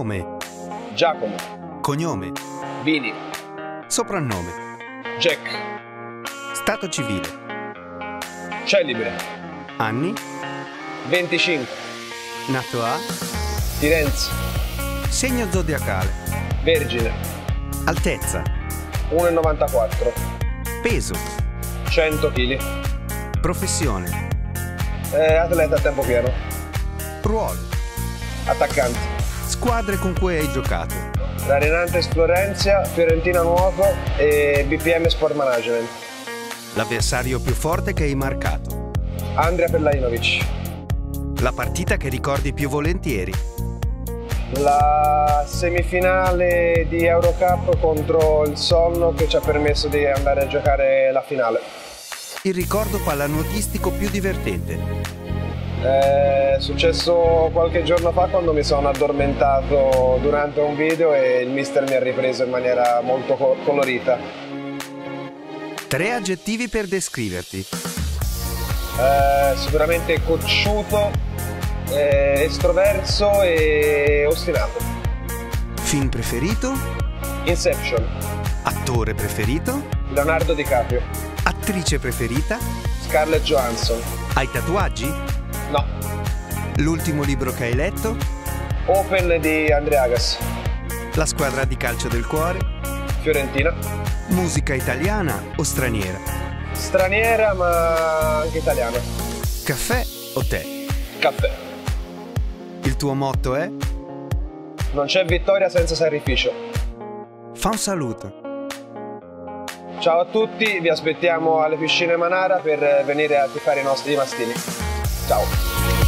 Nome. Giacomo. Cognome. Vini. Soprannome. Jack. Stato civile. Celibe. Anni. 25. Nato a. Firenze. Segno zodiacale. Vergine. Altezza. 1,94. Peso. 100 kg. Professione. Atleta a tempo pieno. Ruolo. Attaccante. Squadre con cui hai giocato. L'Arenantes Florentia, Fiorentina Nuovo e BPM Sport Management. L'avversario più forte che hai marcato. Andrea Pellajinovic. La partita che ricordi più volentieri. La semifinale di Eurocup contro il Sonno che ci ha permesso di andare a giocare la finale. Il ricordo pallanuotistico più divertente. È successo qualche giorno fa quando mi sono addormentato durante un video e il mister mi ha ripreso in maniera molto colorita. 3 aggettivi per descriverti. Sicuramente cocciuto, estroverso e ostinato. Film preferito? Inception. Attore preferito? Leonardo DiCaprio. Attrice preferita? Scarlett Johansson. Hai tatuaggi? No. L'ultimo libro che hai letto? Open di Andrea Agassi. La squadra di calcio del cuore? Fiorentina. Musica italiana o straniera? Straniera ma anche italiana. Caffè o tè? Caffè. Il tuo motto è? Non c'è vittoria senza sacrificio. Fa un saluto. Ciao a tutti, vi aspettiamo alle piscine Manara per venire a tifare i nostri mastini. Ciao.